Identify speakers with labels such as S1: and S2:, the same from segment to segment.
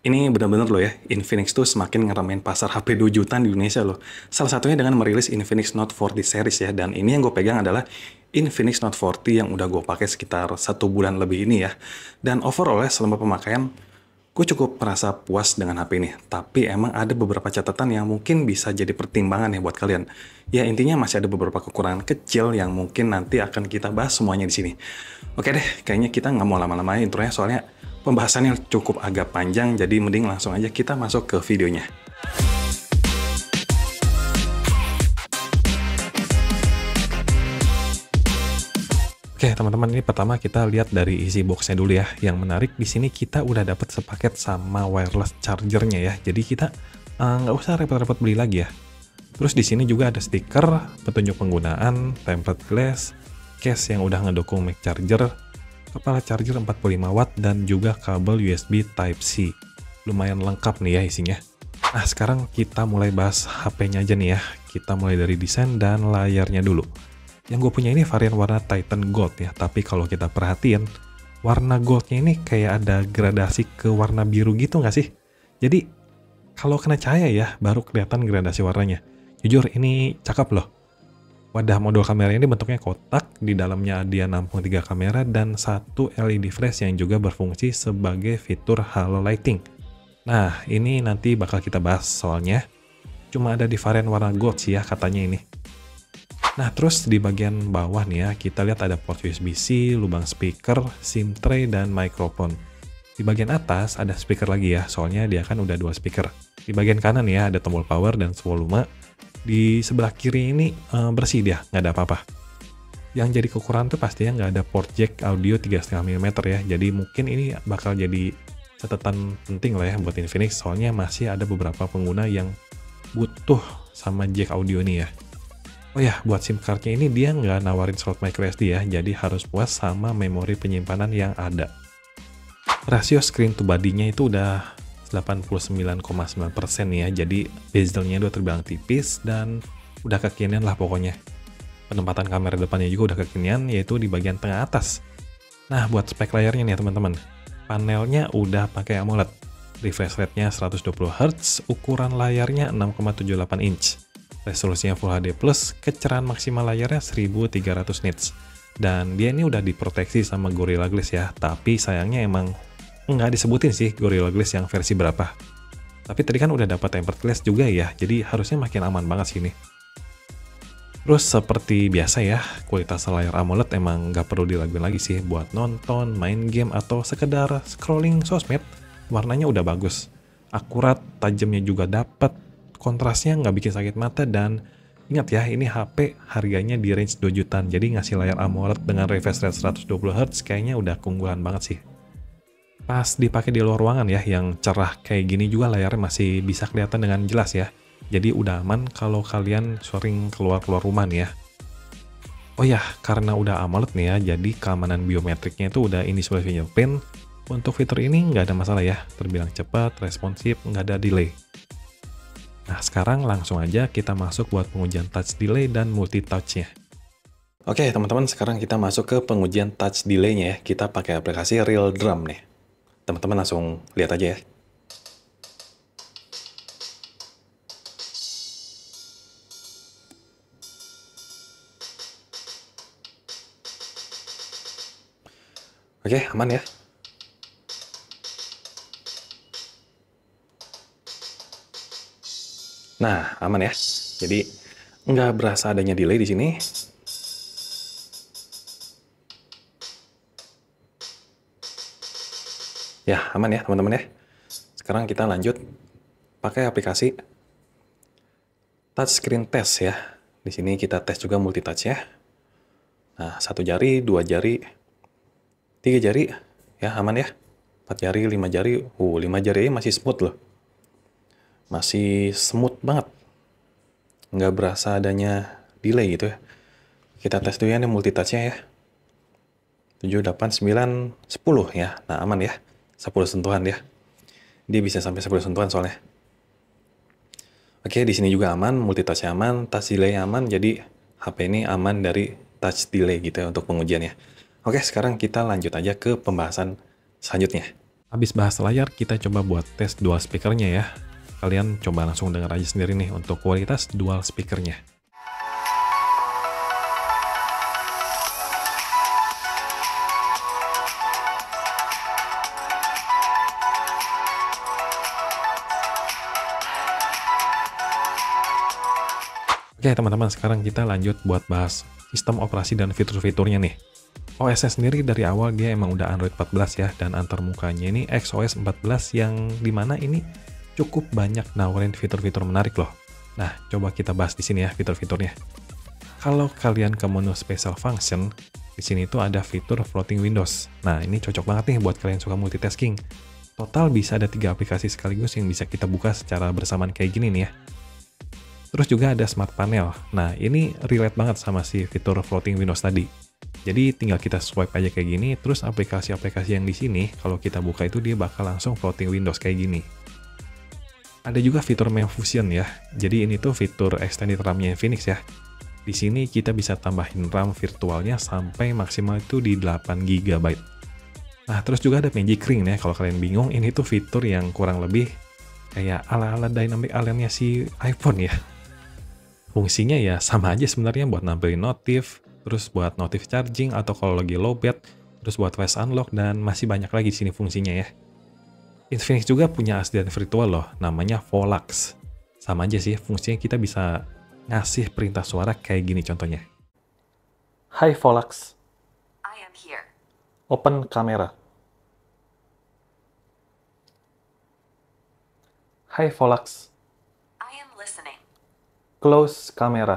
S1: Ini benar-benar loh ya, Infinix tuh semakin ngeremehin pasar HP 2 jutaan di Indonesia loh. Salah satunya dengan merilis Infinix Note 40 series ya, dan ini yang gue pegang adalah Infinix Note 40 yang udah gue pakai sekitar 1 bulan lebih ini ya. Dan overall ya, selama pemakaian, gue cukup merasa puas dengan HP ini. Tapi emang ada beberapa catatan yang mungkin bisa jadi pertimbangan ya buat kalian. Ya intinya masih ada beberapa kekurangan kecil yang mungkin nanti akan kita bahas semuanya di sini. Oke deh, kayaknya kita nggak mau lama-lama intronya soalnya pembahasannya cukup agak panjang, jadi mending langsung aja kita masuk ke videonya. Oke teman-teman, ini pertama kita lihat dari isi boxnya dulu ya. Yang menarik di sini kita udah dapat sepaket sama wireless chargernya ya. Jadi kita nggak usah repot-repot beli lagi ya. Terus di sini juga ada stiker, petunjuk penggunaan, tempered glass, case yang udah ngedukung Mac charger, kepala charger 45 watt, dan juga kabel USB Type-C. Lumayan lengkap nih ya isinya. Nah sekarang kita mulai bahas HP-nya aja nih ya. Kita mulai dari desain dan layarnya dulu. Yang gue punya ini varian warna Titan Gold ya, tapi kalau kita perhatiin, warna goldnya ini kayak ada gradasi ke warna biru gitu nggak sih? Jadi kalau kena cahaya ya, baru kelihatan gradasi warnanya. Jujur ini cakep loh. Wadah modul kamera ini bentuknya kotak, di dalamnya ada 63 kamera dan satu LED flash yang juga berfungsi sebagai fitur halo lighting. Nah, ini nanti bakal kita bahas soalnya cuma ada di varian warna gold sih ya katanya ini. Nah, terus di bagian bawah nih ya, kita lihat ada port USB-C, lubang speaker, SIM tray, dan microphone. Di bagian atas ada speaker lagi ya, soalnya dia kan udah 2 speaker. Di bagian kanan ya, ada tombol power dan volume. Di sebelah kiri ini bersih dia, nggak ada apa-apa. Yang jadi kekurangan tuh pastinya nggak ada port jack audio 3,5 mm ya, jadi mungkin ini bakal jadi catatan penting lah ya buat Infinix, soalnya masih ada beberapa pengguna yang butuh sama jack audio ini ya. Oh ya, buat SIM cardnya ini dia nggak nawarin slot microSD ya, jadi harus puas sama memori penyimpanan yang ada. Rasio screen to body-nya itu udah 89,9% ya, jadi bezelnya udah terbilang tipis dan udah kekinian lah pokoknya. Penempatan kamera depannya juga udah kekinian, yaitu di bagian tengah atas. Nah, buat spek layarnya nih teman-teman, panelnya udah pakai AMOLED, refresh rate-nya 120Hz, ukuran layarnya 6,78 inch, resolusinya Full HD+, kecerahan maksimal layarnya 1300 nits, dan dia ini udah diproteksi sama Gorilla Glass ya, tapi sayangnya emang nggak disebutin sih Gorilla Glass yang versi berapa. Tapi tadi kan udah dapat tempered glass juga ya, jadi harusnya makin aman banget sih ini. Terus seperti biasa ya, kualitas layar AMOLED emang nggak perlu diraguin lagi sih buat nonton, main game, atau sekedar scrolling sosmed. Warnanya udah bagus, akurat, tajamnya juga dapet, kontrasnya nggak bikin sakit mata, dan ingat ya, ini HP harganya di range 2 jutaan, jadi ngasih layar AMOLED dengan refresh rate 120Hz kayaknya udah keunggulan banget sih. Pas dipakai di luar ruangan ya, yang cerah kayak gini juga layarnya masih bisa kelihatan dengan jelas ya. Jadi udah aman kalau kalian sering keluar-keluar rumah nih ya. Oh ya, karena udah AMOLED nih ya, jadi keamanan biometriknya itu udah indisplay fingerprint. Untuk fitur ini nggak ada masalah ya, terbilang cepat, responsif, nggak ada delay. Nah sekarang langsung aja kita masuk buat pengujian touch delay dan multi touch-nya. Oke teman-teman, sekarang kita masuk ke pengujian touch delay-nya ya. Kita pakai aplikasi Real Drum nih. Teman-teman langsung lihat aja ya. Oke, aman ya. Nah, aman ya. Jadi nggak berasa adanya delay di sini. Ya, aman ya teman-teman ya. Sekarang kita lanjut pakai aplikasi touchscreen test ya. Di sini kita tes juga multitouch ya. Nah, 1 jari, 2 jari, 3 jari, ya aman ya. 4 jari, 5 jari, 5 jari masih smooth loh. Masih smooth banget. Nggak berasa adanya delay gitu ya. Kita tes dulu ya nih multitouch-nya ya. 7, 8, 9, 10 ya. Nah, aman ya. 10 sentuhan ya. Dia bisa sampai 10 sentuhan soalnya. Oke, di sini juga aman, multitouch aman, touch delay aman, jadi HP ini aman dari touch delay gitu ya untuk pengujiannya. Oke, sekarang kita lanjut aja ke pembahasan selanjutnya. Habis bahas layar, kita coba buat tes dual speakernya ya. Kalian coba langsung denger aja sendiri nih untuk kualitas dual speakernya. Oke teman-teman, sekarang kita lanjut buat bahas sistem operasi dan fitur-fiturnya nih. OS-nya sendiri dari awal dia emang udah Android 14 ya, dan antar mukanya ini XOS 14 yang dimana ini cukup banyak nawarin fitur-fitur menarik loh. Nah, coba kita bahas di sini ya fitur-fiturnya. Kalau kalian ke menu Special Function, di sini tuh ada fitur Floating Windows. Nah, ini cocok banget nih buat kalian suka multitasking. Total bisa ada 3 aplikasi sekaligus yang bisa kita buka secara bersamaan kayak gini nih ya. Terus juga ada Smart Panel. Nah, ini relate banget sama si fitur Floating Windows tadi. Jadi tinggal kita swipe aja kayak gini, terus aplikasi-aplikasi yang di sini kalau kita buka itu dia bakal langsung Floating Windows kayak gini. Ada juga fitur Main Fusion ya. Jadi ini tuh fitur extended RAM-nya Infinix ya. Di sini kita bisa tambahin RAM virtualnya sampai maksimal itu di 8 GB. Nah, terus juga ada Magic Ring ya. Kalau kalian bingung, ini tuh fitur yang kurang lebih kayak ala-ala Dynamic Island-nya si iPhone ya. Fungsinya ya sama aja sebenarnya buat nampilin notif, terus buat notif charging atau kalau lagi lowbat, terus buat face unlock dan masih banyak lagi di sini fungsinya ya. Infinix juga punya asisten virtual loh, namanya Volux. Sama aja sih, fungsinya kita bisa ngasih perintah suara kayak gini contohnya. Hai Volux.
S2: I am here.
S1: Open kamera. Hai Volux.
S2: I am listening.
S1: Close kamera.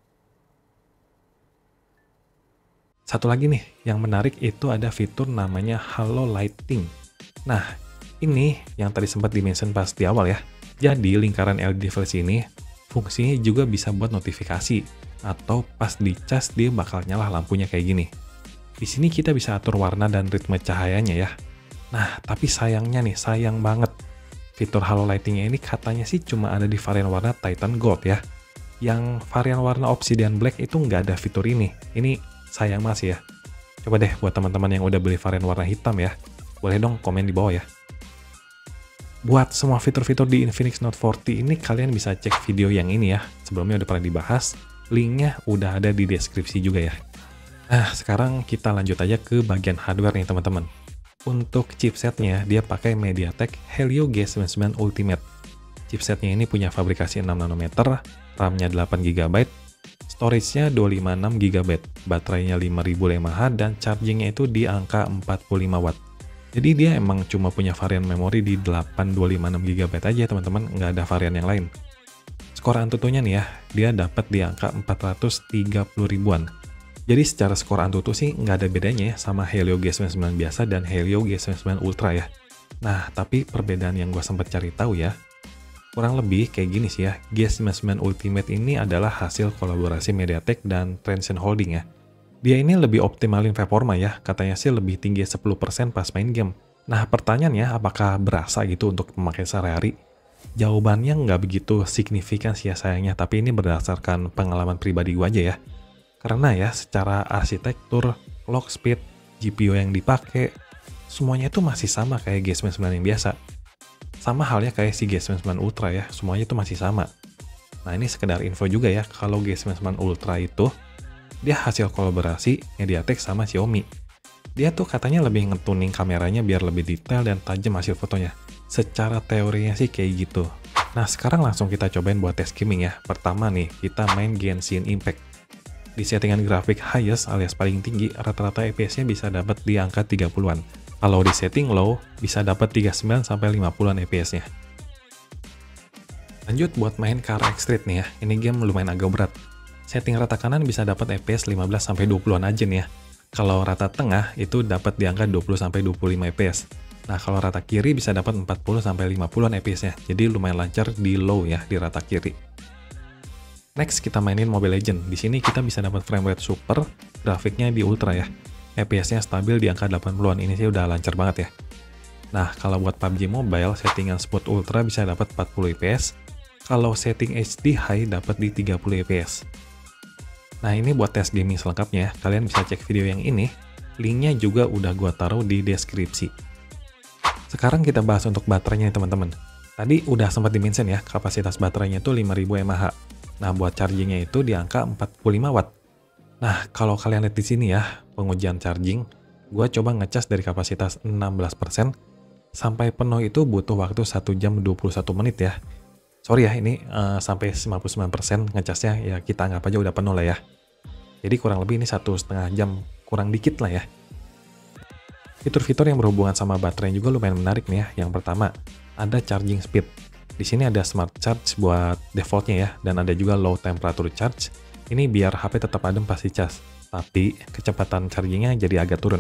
S1: Satu lagi nih, yang menarik itu ada fitur namanya Halo Lighting. Nah, ini yang tadi sempat di-mention pas di awal ya. Jadi, lingkaran LED versi ini, fungsinya juga bisa buat notifikasi. Atau pas dicas, dia bakal nyala lampunya kayak gini. Di sini kita bisa atur warna dan ritme cahayanya ya. Nah, tapi sayangnya nih, sayang banget. Fitur Halo Lighting-nya ini katanya sih cuma ada di varian warna Titan Gold ya. Yang varian warna Obsidian Black itu nggak ada fitur ini. Ini sayang masih ya. Coba deh buat teman-teman yang udah beli varian warna hitam ya. Boleh dong komen di bawah ya. Buat semua fitur-fitur di Infinix Note 40 ini kalian bisa cek video yang ini ya. Sebelumnya udah pernah dibahas. Linknya udah ada di deskripsi juga ya. Nah sekarang kita lanjut aja ke bagian hardware nih teman-teman. Untuk chipsetnya dia pakai MediaTek Helio G99 Ultimate. Chipsetnya ini punya fabrikasi 6 nanometer, RAM-nya 8 GB, storage-nya 256 GB, baterainya 5000 mAh, dan charging-nya itu di angka 45 Watt. Jadi dia emang cuma punya varian memori di 8256 GB aja teman-teman, nggak ada varian yang lain. Skor Antutunya nih ya, dia dapat di angka 430 ribuan. Jadi secara skor Antutu sih nggak ada bedanya ya sama Helio G99 biasa dan Helio G99 Ultra ya. Nah, tapi perbedaan yang gue sempat cari tahu ya, kurang lebih kayak gini sih ya, G99 Ultimate ini adalah hasil kolaborasi MediaTek dan Transsion Holding ya. Dia ini lebih optimalin performa ya, katanya sih lebih tinggi 10% pas main game. Nah pertanyaannya, apakah berasa gitu untuk memakai sehari-hari? Jawabannya nggak begitu signifikan sih ya sayangnya, tapi ini berdasarkan pengalaman pribadi gue aja ya. Karena ya secara arsitektur, clock speed, GPU yang dipakai, semuanya itu masih sama kayak G99 yang biasa. Sama halnya kayak si G99 Ultra ya, semuanya itu masih sama. Nah ini sekedar info juga ya, kalau G99 Ultra itu, dia hasil kolaborasi MediaTek sama Xiaomi. Dia tuh katanya lebih ngetuning kameranya biar lebih detail dan tajam hasil fotonya. Secara teorinya sih kayak gitu. Nah sekarang langsung kita cobain buat tes gaming ya. Pertama nih, kita main Genshin Impact. Di settingan grafik highest alias paling tinggi, rata-rata FPS-nya bisa dapat di angka 30-an. Kalau di setting low, bisa dapat 39-50an FPS-nya. Lanjut buat main Car X-Street nih ya, ini game lumayan agak berat. Setting rata kanan bisa dapat FPS 15-20an aja nih ya. Kalau rata tengah itu dapat di angka 20-25 FPS. Nah kalau rata kiri bisa dapat 40-50an FPS-nya, jadi lumayan lancar di low ya, di rata kiri. Next kita mainin Mobile Legends. Di sini kita bisa dapat frame rate super, grafiknya di ultra ya. FPS-nya stabil di angka 80-an, ini sih udah lancar banget ya. Nah, kalau buat PUBG Mobile, settingan Sport Ultra bisa dapat 40 fps. Kalau setting HD High dapat di 30 fps. Nah, ini buat tes gaming selengkapnya, kalian bisa cek video yang ini. Linknya juga udah gua taruh di deskripsi. Sekarang kita bahas untuk baterainya nih teman-teman. Tadi udah sempat di-mention ya, kapasitas baterainya itu 5000 mAh. Nah, buat chargingnya itu di angka 45 watt. Nah, kalau kalian lihat di sini ya, pengujian charging, gua coba ngecas dari kapasitas 16%, sampai penuh itu butuh waktu 1 jam 21 menit ya. Sorry ya, ini sampai 59% ngecasnya, ya kita anggap aja udah penuh lah ya. Jadi kurang lebih ini 1,5 jam, kurang dikit lah ya. Fitur-fitur yang berhubungan sama baterai juga lumayan menarik nih ya. Yang pertama, ada charging speed. Di sini ada smart charge buat defaultnya ya, dan ada juga low temperature charge. Ini biar HP tetap adem pas dicas, tapi kecepatan chargingnya jadi agak turun.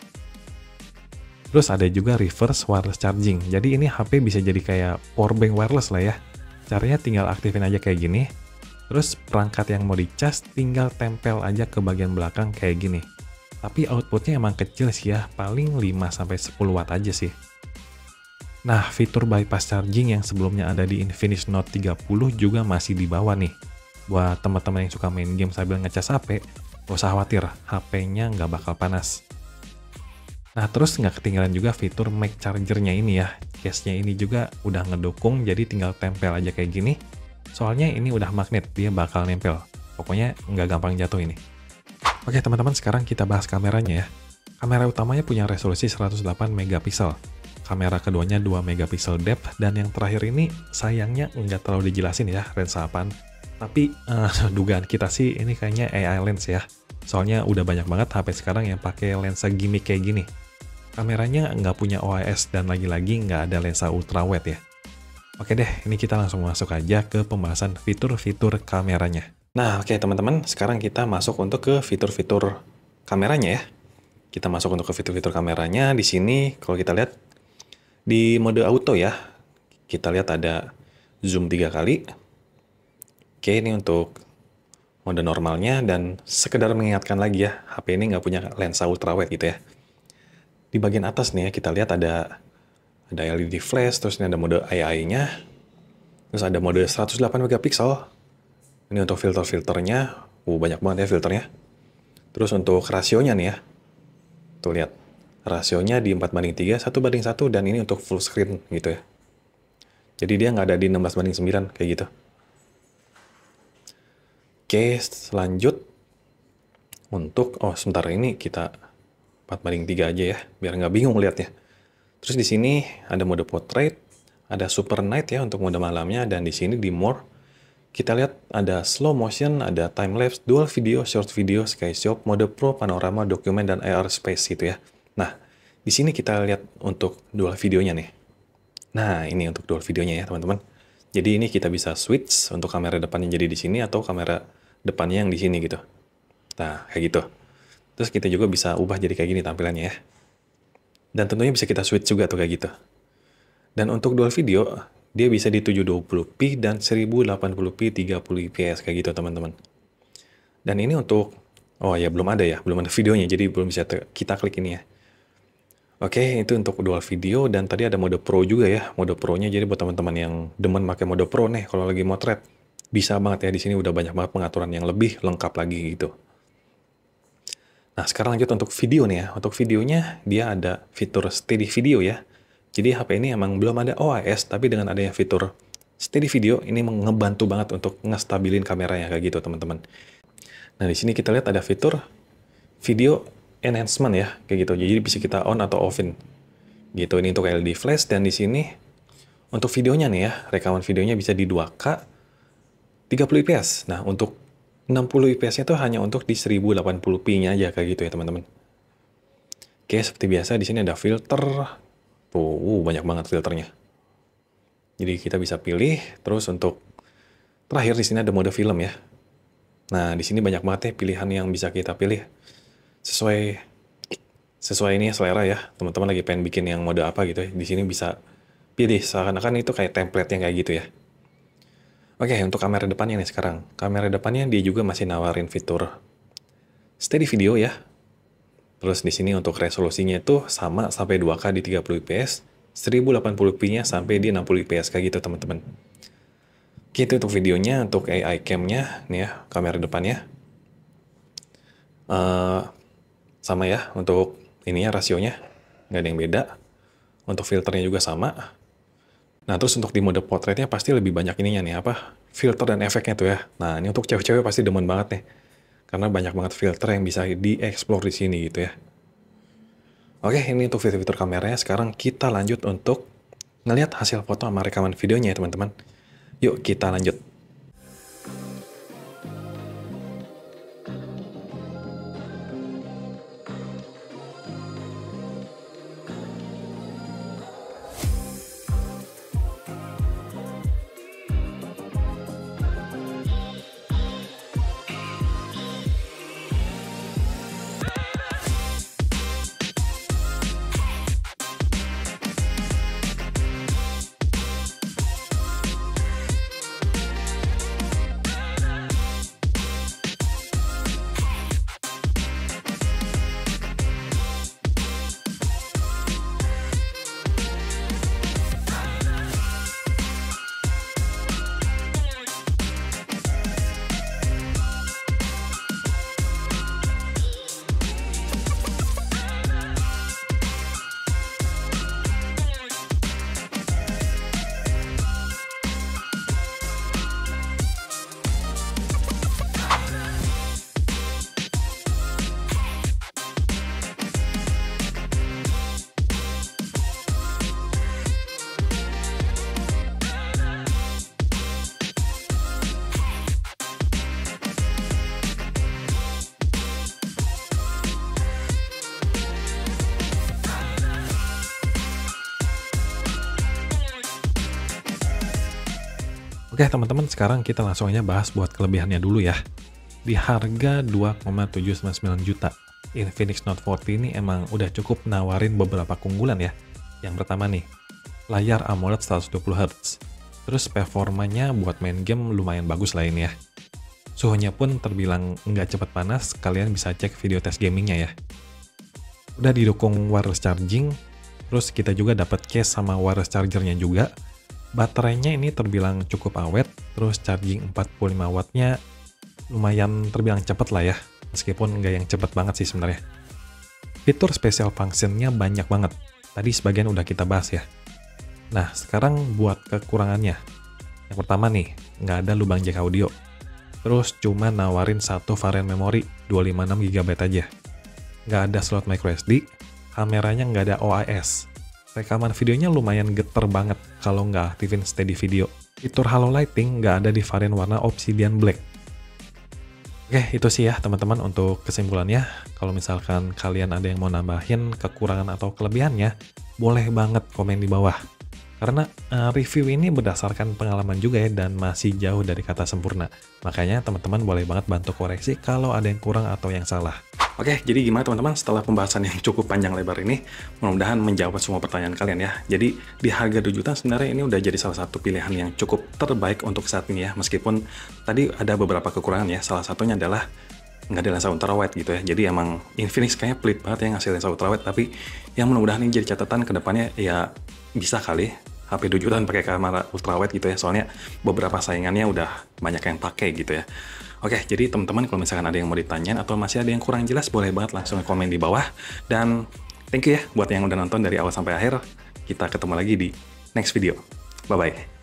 S1: Terus ada juga reverse wireless charging. Jadi ini HP bisa jadi kayak powerbank wireless lah ya. Caranya tinggal aktifin aja kayak gini. Terus perangkat yang mau dicas tinggal tempel aja ke bagian belakang kayak gini. Tapi outputnya emang kecil sih ya, paling 5-10 watt aja sih. Nah, fitur bypass charging yang sebelumnya ada di Infinix Note 30 juga masih di bawah nih. Buat teman-teman yang suka main game sambil ngecas HP, gak usah khawatir, HP-nya nggak bakal panas. Nah, terus nggak ketinggalan juga fitur Make Charger-nya ini ya. Case-nya ini juga udah ngedukung, jadi tinggal tempel aja kayak gini. Soalnya ini udah magnet, dia bakal nempel. Pokoknya nggak gampang jatuh ini. Oke teman-teman, sekarang kita bahas kameranya ya. Kamera utamanya punya resolusi 108 megapiksel. Kamera keduanya 2 megapiksel depth, dan yang terakhir ini sayangnya nggak terlalu dijelasin ya lensa apaan. Tapi dugaan kita sih ini kayaknya AI lens ya. Soalnya udah banyak banget HP sekarang yang pakai lensa gimmick kayak gini. Kameranya nggak punya OIS dan lagi-lagi nggak ada lensa ultrawide ya. Oke deh, ini kita langsung masuk aja ke pembahasan fitur-fitur kameranya. Nah, oke teman-teman, sekarang kita masuk untuk ke fitur-fitur kameranya ya. Kita masuk untuk ke fitur-fitur kameranya. Di sini kalau kita lihat di mode auto ya, kita lihat ada zoom 3 kali. Oke, ini untuk mode normalnya, dan sekedar mengingatkan lagi ya, HP ini nggak punya lensa ultrawide gitu ya. Di bagian atas nih ya, kita lihat ada LED flash, terus ini ada mode AI-nya, terus ada mode 108 megapiksel. Ini untuk filter-filternya, banyak banget ya filternya. Terus untuk rasionya nih ya, tuh lihat, rasionya di 4:3, 1:1, dan ini untuk full screen gitu ya. Jadi dia nggak ada di 16:9 kayak gitu. Oke, selanjut untuk, sebentar, ini kita 4:3 aja ya, biar nggak bingung lihatnya. Terus di sini ada mode portrait, ada super night ya untuk mode malamnya, dan di sini di more kita lihat ada slow motion, ada time lapse, dual video, short video, sky shot, mode pro, panorama, dokumen, dan AR space gitu ya. Nah, di sini kita lihat untuk dual videonya nih. Nah, ini untuk dual videonya ya teman-teman. Jadi ini kita bisa switch untuk kamera depannya jadi di sini, atau kamera depannya yang di sini gitu. Nah, kayak gitu. Terus kita juga bisa ubah jadi kayak gini tampilannya ya. Dan tentunya bisa kita switch juga tuh kayak gitu. Dan untuk dual video, dia bisa di 720p dan 1080p 30 fps kayak gitu teman-teman. Dan ini untuk, belum ada videonya, jadi belum bisa kita klik ini ya. Oke, itu untuk dual video, dan tadi ada mode pro juga ya, mode pro-nya. Jadi buat teman-teman yang demen pakai mode pro nih kalau lagi motret, bisa banget ya, di sini udah banyak banget pengaturan yang lebih lengkap lagi gitu. Nah, sekarang lanjut untuk video nih ya. Untuk videonya dia ada fitur steady video ya. Jadi HP ini emang belum ada OIS, tapi dengan adanya fitur steady video ini ngebantu banget untuk ngestabilin kameranya kayak gitu teman-teman. Nah, di sini kita lihat ada fitur video enhancement ya, kayak gitu. Jadi bisa kita on atau offin. Gitu, ini untuk LED flash, dan di sini untuk videonya nih ya, rekaman videonya bisa di 2K 30 fps. Nah, untuk 60 fps-nya tuh hanya untuk di 1080p-nya aja kayak gitu ya, teman-teman. Oke, seperti biasa di sini ada filter. Tuh, banyak banget filternya. Jadi kita bisa pilih. Terus untuk terakhir di sini ada mode film ya. Nah, di sini banyak banget ya pilihan yang bisa kita pilih. Sesuai ini ya, selera ya. Teman-teman lagi pengen bikin yang mode apa gitu ya. Di sini bisa pilih, seakan-akan itu kayak template yang kayak gitu ya. Oke, untuk kamera depannya nih sekarang. Kamera depannya dia juga masih nawarin fitur steady video ya. Terus di sini untuk resolusinya itu sama sampai 2K di 30 fps, 1080p-nya sampai di 60 fps kayak gitu teman-teman. Gitu untuk videonya. Untuk AI cam-nya nih ya, kamera depannya sama ya untuk ininya, rasionya nggak ada yang beda. Untuk filternya juga sama. Nah, terus untuk di mode portraitnya pasti lebih banyak ininya nih, filter dan efeknya tuh ya. Nah, ini untuk cewek-cewek pasti demen banget nih. Karena banyak banget filter yang bisa dieksplor di sini gitu ya. Oke, ini untuk fitur-fitur kameranya. Sekarang kita lanjut untuk ngelihat hasil foto sama rekaman videonya ya teman-teman. Yuk kita lanjut. Oke teman-teman, sekarang kita langsung aja bahas buat kelebihannya dulu ya. Di harga 2,799 juta, Infinix Note 40 ini emang udah cukup nawarin beberapa keunggulan ya. Yang pertama nih, layar AMOLED 120Hz. Terus performanya buat main game lumayan bagus lah ini ya. Suhunya pun terbilang nggak cepat panas, kalian bisa cek video tes gamingnya ya. Udah didukung wireless charging, terus kita juga dapat case sama wireless chargernya juga. Baterainya ini terbilang cukup awet, terus charging 45 wattnya lumayan terbilang cepet lah ya, meskipun nggak yang cepet banget sih sebenarnya. Fitur special functionnya banyak banget, tadi sebagian udah kita bahas ya. Nah, sekarang buat kekurangannya. Yang pertama nih, nggak ada lubang jack audio. Terus cuma nawarin satu varian memori, 256 GB aja. Nggak ada slot microSD, kameranya nggak ada OIS. Rekaman videonya lumayan geter banget kalau nggak aktifin steady video. Fitur halo lighting nggak ada di varian warna Obsidian Black. Oke, itu sih ya teman-teman untuk kesimpulannya. Kalau misalkan kalian ada yang mau nambahin kekurangan atau kelebihannya, boleh banget komen di bawah. Karena review ini berdasarkan pengalaman juga ya, dan masih jauh dari kata sempurna. Makanya teman-teman boleh banget bantu koreksi kalau ada yang kurang atau yang salah. Oke, jadi gimana teman-teman setelah pembahasan yang cukup panjang lebar ini, mudah-mudahan menjawab semua pertanyaan kalian ya. Jadi di harga 2 juta sebenarnya ini udah jadi salah satu pilihan yang cukup terbaik untuk saat ini ya. Meskipun tadi ada beberapa kekurangan ya, salah satunya adalah nggak ada lensa ultrawide gitu ya. Jadi emang Infinix kayaknya pelit banget ya ngasih lensa ultrawide, tapi yang mudah-mudahan ini jadi catatan kedepannya ya, bisa kali HP 2 jutaan pakai kamera ultrawide gitu ya, soalnya beberapa saingannya udah banyak yang pakai gitu ya. Oke, jadi teman-teman kalau misalkan ada yang mau ditanyain atau masih ada yang kurang jelas, boleh banget langsung komen di bawah. Dan thank you ya buat yang udah nonton dari awal sampai akhir. Kita ketemu lagi di next video. Bye-bye.